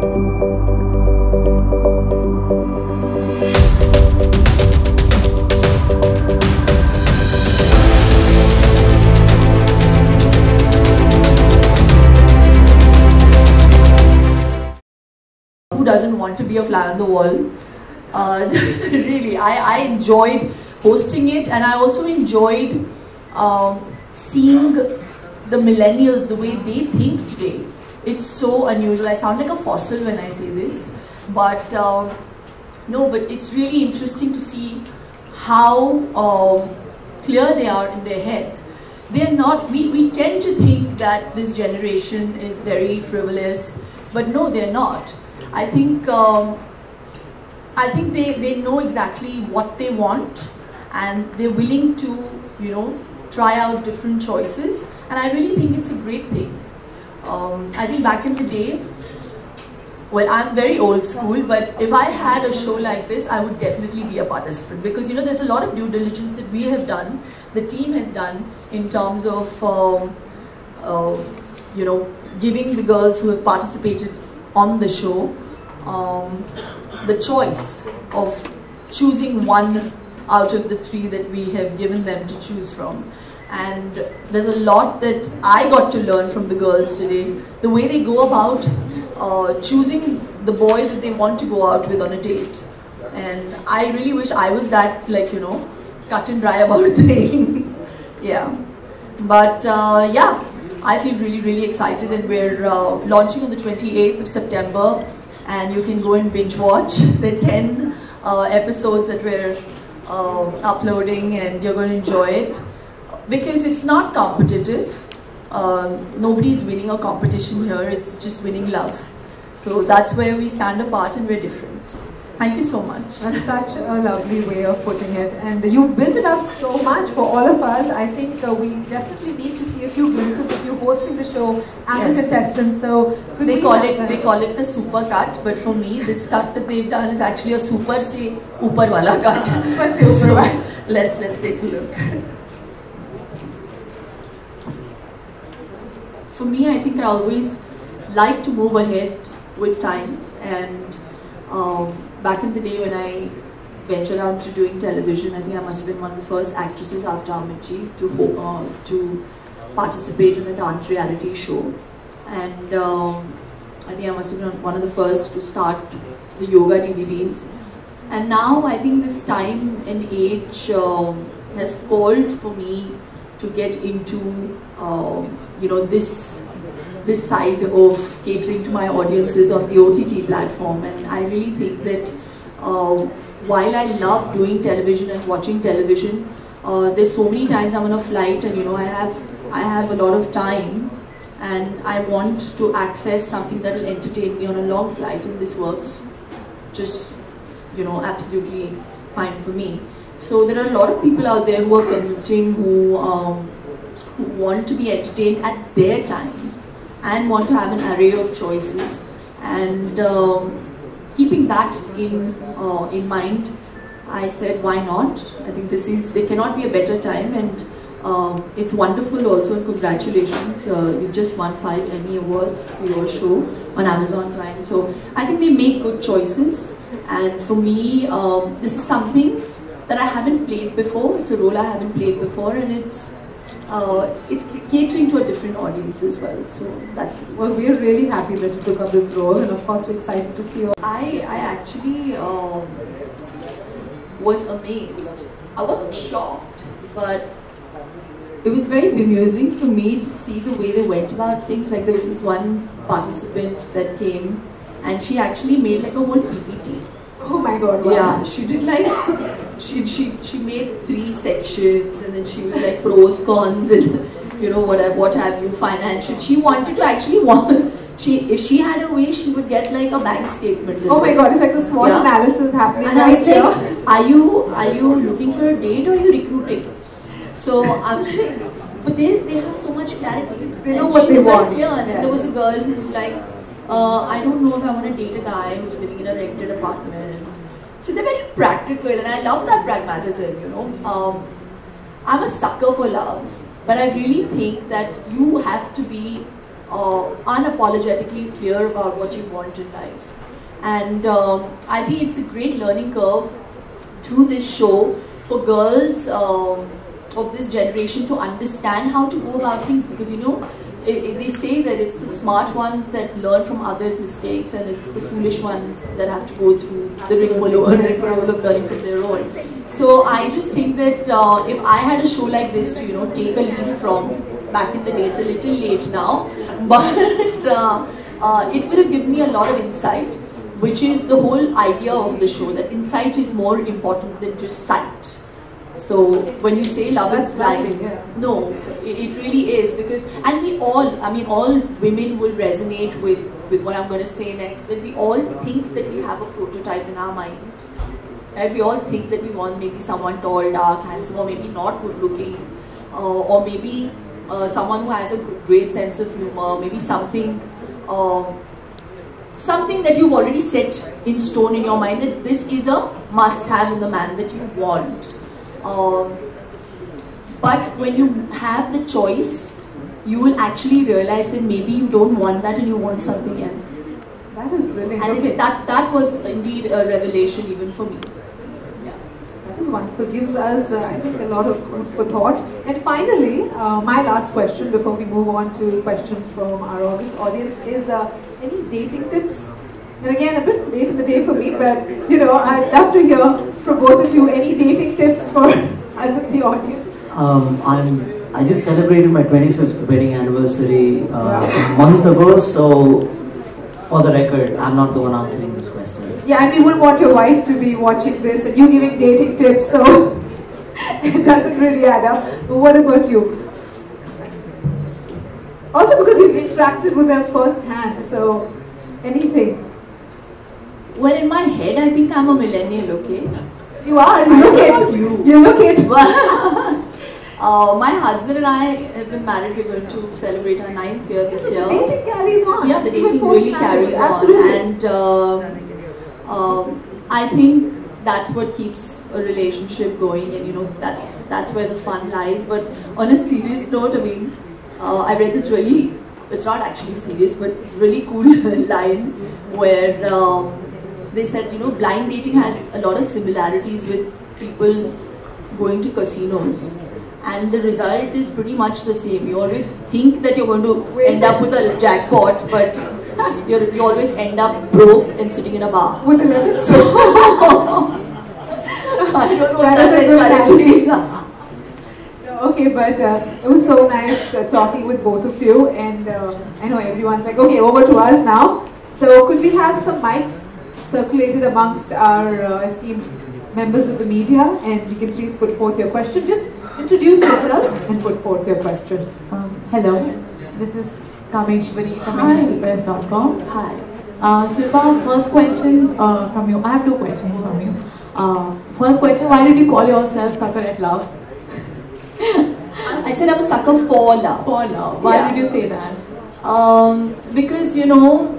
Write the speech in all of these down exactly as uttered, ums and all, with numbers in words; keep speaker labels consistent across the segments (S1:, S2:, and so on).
S1: Who doesn't want to be a fly on the wall? Uh, really, I, I enjoyed hosting it, and I also enjoyed um, seeing the millennials, the way they think today. It's so unusual. I sound like a fossil when I say this, but uh, no, but it's really interesting to see how um, clear they are in their heads. They're not, we, we tend to think that this generation is very frivolous, but no, they're not. I think um, I think they, they know exactly what they want, and they're willing to, you know, try out different choices, and I really think it's a great thing. Um, I think back in the day, well, I'm very old school, but if I had a show like this, I would definitely be a participant, because, you know, there's a lot of due diligence that we have done, the team has done, in terms of, um, uh, you know, giving the girls who have participated on the show um, the choice of choosing one out of the three that we have given them to choose from. And there's a lot that I got to learn from the girls today. The way they go about uh, choosing the boy that they want to go out with on a date. And I really wish I was that, like, you know, cut and dry about things. Yeah. But uh, yeah, I feel really, really excited, and we're uh, launching on the twenty-eighth of September, and you can go and binge watch. There are ten uh, episodes that we're uh, uploading, and you're going to enjoy it. Because it's not competitive. Uh, nobody's winning a competition here, it's just winning love. So that's where we stand apart and we're different. Thank you so much.
S2: That's such a lovely way of putting it, and you've built it up so much for all of us. I think uh, we definitely need to see a few glimpses of you hosting the show and yes. the contestants. So
S1: they call it that? they call it the super cut, but for me, this cut that they've done is actually a super se upar wala cut.
S2: Super se upar wala.
S1: Let's let's take a look. For me, I think I always like to move ahead with times, and um, back in the day when I ventured out to doing television, I think I must have been one of the first actresses after Amitji to uh, to participate in a dance reality show, and um, I think I must have been one of the first to start the yoga D V Ds. And now I think this time and age um, has called for me to get into um, you know this this side of catering to my audiences on the O T T platform. And I really think that uh, while I love doing television and watching television, uh, there's so many times I'm on a flight and you know I have I have a lot of time and I want to access something that will entertain me on a long flight, and this works just you know absolutely fine for me. So there are a lot of people out there who are commuting, who, um, who want to be entertained at their time and want to have an array of choices. And um, keeping that in uh, in mind, I said, why not? I think this is there cannot be a better time, and um, it's wonderful also. And congratulations, uh, you've just won five Emmy Awards for your show on Amazon Prime. So I think they make good choices, and for me, um, this is something that I haven't played before. It's a role I haven't played before, and it's uh, it's catering to a different audience as well. So that's it.
S2: Well, we're really happy that you took up this role, and of course we're excited to see you.
S1: I I actually um, was amazed. I wasn't shocked, but it was very bemusing for me to see the way they went about things. Like there was this one participant that came, and she actually made like a whole P P T.
S2: Oh my God! Wow.
S1: Yeah, she did like she she she made three sections, and then she was like pros, cons, and you know what what have you, financial. She wanted to actually want she if she had a way, she would get like a bank statement.
S2: Oh my God! It's like the SWOT yeah. analysis happening
S1: and
S2: right
S1: I was
S2: here.
S1: Like, are you are you looking for a date or are you recruiting? So I'm like, but they they have so much clarity.
S2: They know what they want.
S1: Yeah, and then there was a girl who was like, uh, I don't know if I want to date a guy who's living in a rented apartment. So they're very practical, and I love that pragmatism, you know. Um, I'm a sucker for love, but I really think that you have to be uh, unapologetically clear about what you want in life. And um, I think it's a great learning curve through this show for girls um, of this generation to understand how to go about things, because you know, it, it, they say that it's the smart ones that learn from others' mistakes, and it's the foolish ones that have to go through the rigmarole of learning from their own. So I just think that uh, if I had a show like this to, you know, take a leaf from back in the day, it's a little late now, but uh, uh, it would have given me a lot of insight, which is the whole idea of the show, that insight is more important than just sight. So when you say love That's is blind, yeah. no, it, it really is, because, and we all, I mean all women will resonate with, with what I'm going to say next, that we all think that we have a prototype in our mind. Right? We all think that we want maybe someone tall, dark, handsome, or maybe not good looking, uh, or maybe uh, someone who has a great sense of humor, maybe something uh, something that you've already set in stone in your mind, that this is a must-have in the man that you want. Um, but when you have the choice, you will actually realize that maybe you don't want that and you want something else.
S2: That is brilliant.
S1: And
S2: okay.
S1: it, that, that was indeed a revelation even for me.
S2: Yeah. That is wonderful. Gives us, uh, I think, a lot of food for thought. And finally, uh, my last question before we move on to questions from our August audience is, uh, any dating tips? And again, a bit late in the day for me, but you know, I'd love to hear from both of you any dating tips for us in the audience.
S3: Um, I'm. I just celebrated my twenty-fifth wedding anniversary uh, a month ago, so for the record, I'm not the one answering this question.
S2: Yeah, and we wouldn't want your wife to be watching this and you giving dating tips, so it doesn't really add up. But what about you? Also because you've interacted with them firsthand, so anything.
S1: Well, in my head, I think I'm a millennial, okay?
S2: You are, you look it.
S1: You.
S2: You look it.
S1: uh, my husband and I have been married. We're going to celebrate our ninth year this year.
S2: The dating carries on.
S1: Yeah, the dating really carries on.
S2: Absolutely.
S1: And uh, um, I think that's what keeps a relationship going, and you know, that's, that's where the fun lies. But on a serious note, I mean, uh, I read this really, it's not actually serious, but really cool line where um, they said, you know, blind dating has a lot of similarities with people going to casinos, and the result is pretty much the same. You always think that you're going to end up with a jackpot, but you're, you always end up broke and sitting in a bar.
S2: With a lemon.
S1: So, I don't know if that's encouraging.
S2: Okay, but uh, it was so nice uh, talking with both of you, and uh, I know everyone's like, okay, over to us now. So could we have some mics circulated amongst our uh, esteemed members of the media, and you can please put forth your question. Just introduce yourself and put forth your question.
S4: Um, hello, this is Kameshwari from
S1: Hi.
S4: Indian Express dot com.
S1: Hi.
S4: Uh, Shilpa, first question uh, from you. I have two questions from you. Uh, first question, why did you call yourself sucker at love?
S1: I said I'm a sucker for love.
S4: For love. Why
S1: Yeah.
S4: did you say that?
S1: Um, because you know,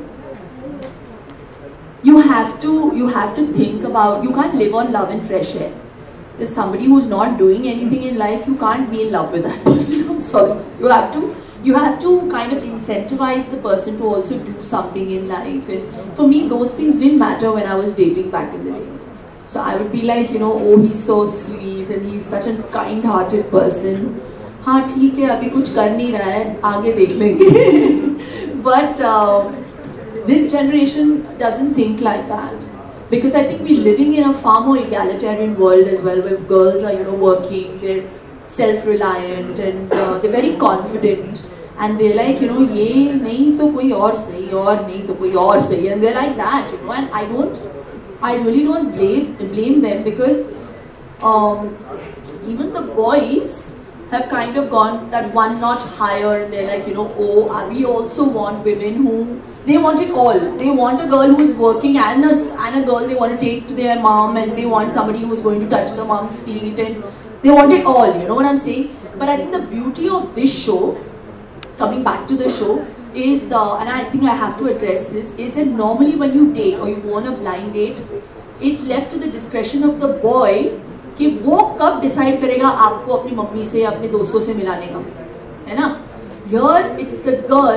S1: you have to you have to think about, you can't live on love and fresh air. There's somebody who's not doing anything in life, you can't be in love with that person. I'm sorry. You have to you have to kind of incentivize the person to also do something in life. And for me, those things didn't matter when I was dating back in the day. So I would be like, you know, oh, he's so sweet and he's such a kind-hearted person. हाँ ठीक है, अभी कुछ कर नहीं रहा है, आगे देख लेंगे. But uh, this generation doesn't think like that, because I think we're living in a far more egalitarian world as well, where girls are, you know, working, they're self-reliant, and uh, they're very confident, and they're like, you know, ये नहीं तो कोई और सही, और नहीं तो कोई और सही, and they're like that, you know. And I don't, I really don't blame blame them, because um, even the boys have kind of gone that one notch higher, and they're like, you know, oh, we also want women who, they want it all. They want a girl who's working, and a, and a girl they want to take to their mom, and they want somebody who's going to touch the mom's feet, and they want it all, you know what I'm saying? But I think the beauty of this show, coming back to the show, is, the, and I think I have to address this, is that normally when you date or you go on a blind date, it's left to the discretion of the boy कि वो कब decide करेगा आपको अपनी mummy से अपने दोस्तों से मिलाने का, है ना? Here it's the girl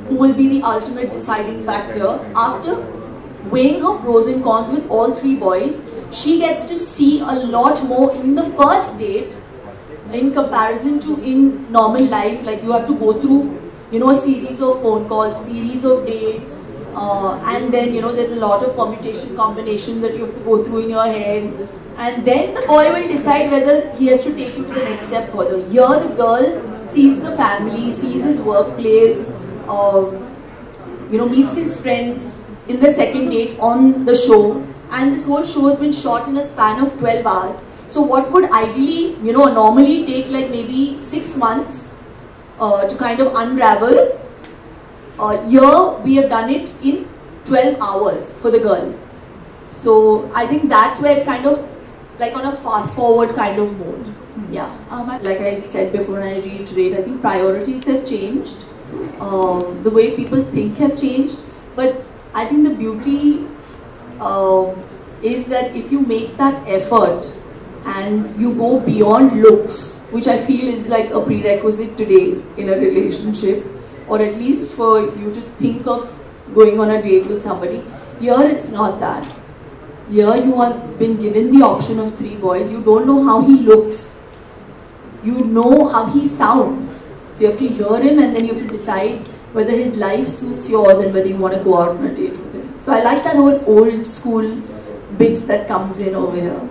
S1: who will be the ultimate deciding factor. After weighing her pros and cons with all three boys, she gets to see a lot more in the first date in comparison to in normal life. Like you have to go through, you know, a series of phone calls, series of dates, uh, and then, you know, there's a lot of permutation combinations that you have to go through in your head. And then the boy will decide whether he has to take you to the next step further. Here the girl sees the family, sees his workplace, um, you know, meets his friends in the second date on the show. And this whole show has been shot in a span of twelve hours. So what would ideally, you know, normally take like maybe six months uh, to kind of unravel, uh, here we have done it in twelve hours for the girl. So I think that's where it's kind of like on a fast forward kind of mode. Yeah. Um, like I said before, and I reiterate, I think priorities have changed. Um, the way people think have changed. But I think the beauty um, is that if you make that effort and you go beyond looks, which I feel is like a prerequisite today in a relationship, or at least for you to think of going on a date with somebody, here it's not that. Here you have been given the option of three boys. You don't know how he looks. You know how he sounds. So you have to hear him and then you have to decide whether his life suits yours and whether you want to go out on a date with him. So I like that whole old school bit that comes in over here.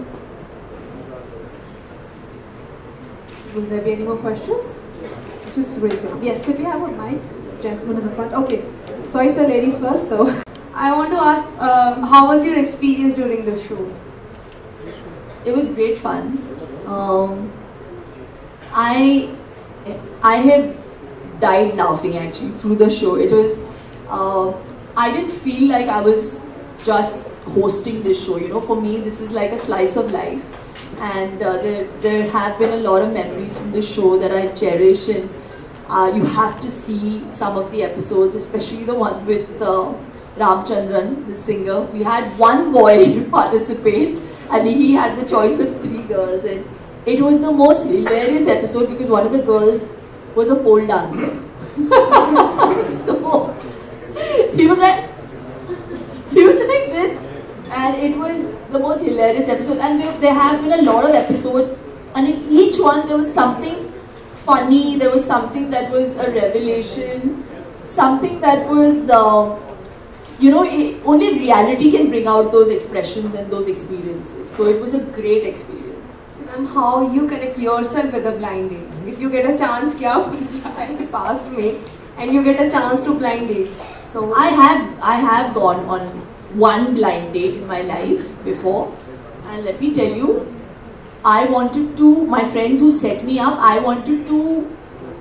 S2: Will there be any more questions? Just raise your hand. Yes, could we have a mic? Gentleman in the front. Okay. Sorry sir, ladies first. So
S5: I want to ask, uh, how was your experience during this show?
S1: It was great fun. Um, I I had died laughing actually through the show. It was, uh, I didn't feel like I was just hosting this show. You know, for me this is like a slice of life, and uh, there there have been a lot of memories from the show that I cherish, and uh, you have to see some of the episodes, especially the one with uh, Ramchandran, the singer. We had one boy participate and he had the choice of three girls, and it was the most hilarious episode because one of the girls was a pole dancer. So he was like, he was like this, and it was the most hilarious episode. And there, there have been a lot of episodes, and in each one there was something funny, there was something that was a revelation, something that was uh, you know, it, only reality can bring out those expressions and those experiences. So it was a great experience.
S5: And how you connect yourself with the blind dates? If you get a chance, kya past me, and you get a chance to blind date. So
S1: I have I have gone on one blind date in my life before, and let me tell you, I wanted to. My friends who set me up, I wanted to.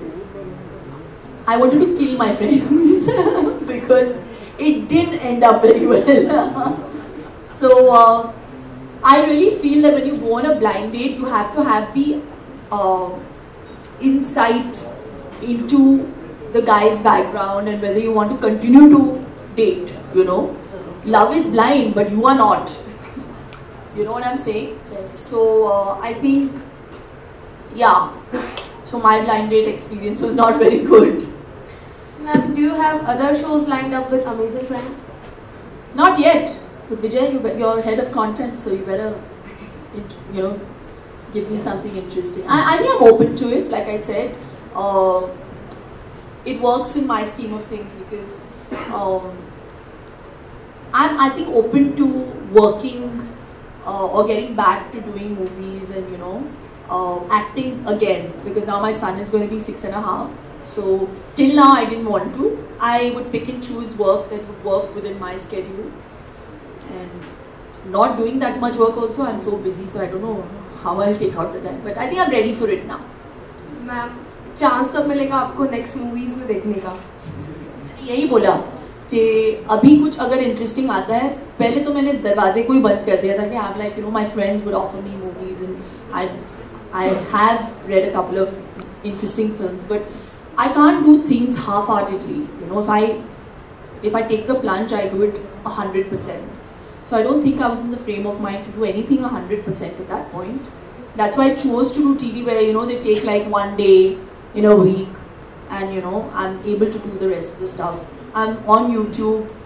S1: I wanted to kill my friends because it didn't end up very well. So uh, I really feel that when you go on a blind date, you have to have the uh, insight into the guy's background and whether you want to continue to date, you know. Love is blind, but you are not. You know what I'm saying? Yes. So uh, I think, yeah, so my blind date experience was not very good.
S5: Ma'am, do you have other shows lined up with Amazing Prime?
S1: Not yet. But Vijay, you, you're head of content, so you better, you know, give me something interesting. I, I think I'm open to it, like I said. Uh, it works in my scheme of things because um, I'm, I think, open to working uh, or getting back to doing movies and, you know, uh, acting again. Because now my son is going to be six and a half. So till now I didn't want to. I would pick and choose work that would work within my schedule, and not doing that much work also. I'm so busy, so I don't know how I'll take out the time. But I think I'm ready for it now.
S5: Ma'am, chance कब मिलेगा आपको next movies में देखने का?
S1: यही बोला कि अभी कुछ अगर interesting आता है, पहले तो मैंने दरवाजे को ही बंद कर दिया था कि I'm like, you know, my friends would offer me movies and I I have read a couple of interesting films, but I can't do things half-heartedly. You know, if I if I take the plunge, I do it a hundred percent. So I don't think I was in the frame of mind to do anything a hundred percent at that point. That's why I chose to do T V, where, you know, they take like one day in a week, and you know I'm able to do the rest of the stuff. I'm on YouTube.